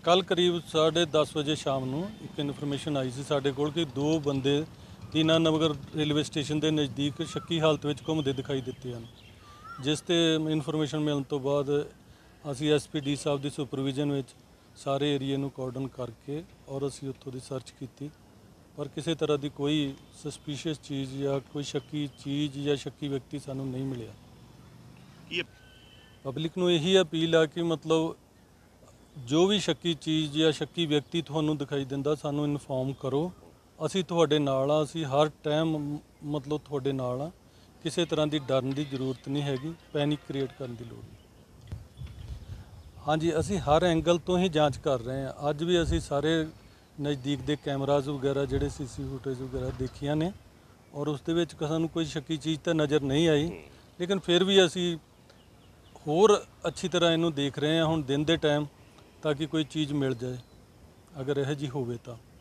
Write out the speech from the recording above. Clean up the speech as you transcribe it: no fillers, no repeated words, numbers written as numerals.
ਕੱਲ ਕਰੀਬ 10:30 ਵਜੇ ਸ਼ਾਮ ਨੂੰ ਇੱਕ ਇਨਫੋਰਮੇਸ਼ਨ ਆਈ ਸੀ ਸਾਡੇ ਕੋਲ ਕਿ ਦੋ ਬੰਦੇ ਦੀਨਾ ਨਗਰ ਰੇਲਵੇ ਸਟੇਸ਼ਨ ਦੇ ਨਜ਼ਦੀਕ ਸ਼ੱਕੀ ਹਾਲਤ ਵਿੱਚ ਘੁੰਮਦੇ ਦਿਖਾਈ ਦਿੱਤੇ ਹਨ। ਜਿਸ ਤੇ ਇਨਫੋਰਮੇਸ਼ਨ ਮਿਲਣ ਤੋਂ ਬਾਅਦ ਅਸੀਂ ਐਸਪੀਡੀ ਸਾਹਿਬ ਦੀ ਸੁਪਰਵਿਜ਼ਨ ਵਿੱਚ ਸਾਰੇ ਏਰੀਏ ਨੂੰ ਕਾਰਡਨ ਕਰਕੇ ਔਰ ਅਸੀਂ ਉੱਥੋਂ ਦੀ ਸਰਚ ਕੀਤੀ, ਪਰ ਕਿਸੇ ਤਰ੍ਹਾਂ ਦੀ ਕੋਈ ਸਸਪੀਸ਼ੀਅਸ ਚੀਜ਼ ਜਾਂ ਕੋਈ ਸ਼ੱਕੀ ਚੀਜ਼ ਜਾਂ ਸ਼ੱਕੀ ਵਿਅਕਤੀ ਸਾਨੂੰ ਨਹੀਂ ਮਿਲਿਆ। ਪਬਲਿਕ ਨੂੰ ਇਹੀ ਅਪੀਲ ਆ ਕਿ ਮਤਲਬ ਜੋ ਵੀ ਸ਼ੱਕੀ ਚੀਜ਼ ਜਾਂ ਸ਼ੱਕੀ ਵਿਅਕਤੀ ਤੁਹਾਨੂੰ ਦਿਖਾਈ ਦਿੰਦਾ ਸਾਨੂੰ ਇਨਫੋਰਮ ਕਰੋ, ਅਸੀਂ ਤੁਹਾਡੇ ਨਾਲ ਆ, ਅਸੀਂ ਹਰ ਟਾਈਮ ਮਤਲਬ ਤੁਹਾਡੇ ਨਾਲ ਆ। ਕਿਸੇ ਤਰ੍ਹਾਂ ਦੀ ਡਰਨ ਦੀ ਜ਼ਰੂਰਤ ਨਹੀਂ ਹੈਗੀ, ਪੈਨਿਕ ਕ੍ਰੀਏਟ ਕਰਨ ਦੀ ਲੋੜ ਨਹੀਂ। ਹਾਂਜੀ, ਅਸੀਂ ਹਰ ਐਂਗਲ ਤੋਂ ਹੀ ਜਾਂਚ ਕਰ ਰਹੇ ਹਾਂ। ਅੱਜ ਵੀ ਅਸੀਂ ਸਾਰੇ ਨਜ਼ਦੀਕ ਦੇ ਕੈਮਰਾਜ਼ ਵਗੈਰਾ ਜਿਹੜੇ ਸੀਸੀ ਫੁਟੇਜ ਵਗੈਰਾ ਦੇਖੀਆਂ ਨੇ ਔਰ ਉਸ ਦੇ ਵਿੱਚ ਸਾਨੂੰ ਕੋਈ ਸ਼ੱਕੀ ਚੀਜ਼ ਤਾਂ ਨਜ਼ਰ ਨਹੀਂ ਆਈ, ਲੇਕਿਨ ਫਿਰ ਵੀ ਅਸੀਂ ਹੋਰ ਅੱਛੀ ਤਰ੍ਹਾਂ ਇਹਨੂੰ ਦੇਖ ਰਹੇ ਹਾਂ ਹੁਣ ਦਿਨ ਦੇ ਟਾਈਮ, ਤਾਂ ਕਿ ਕੋਈ ਚੀਜ਼ ਮਿਲ ਜਾਏ ਅਗਰ ਇਹੋ ਜਿਹੀ ਹੋਵੇ ਤਾਂ।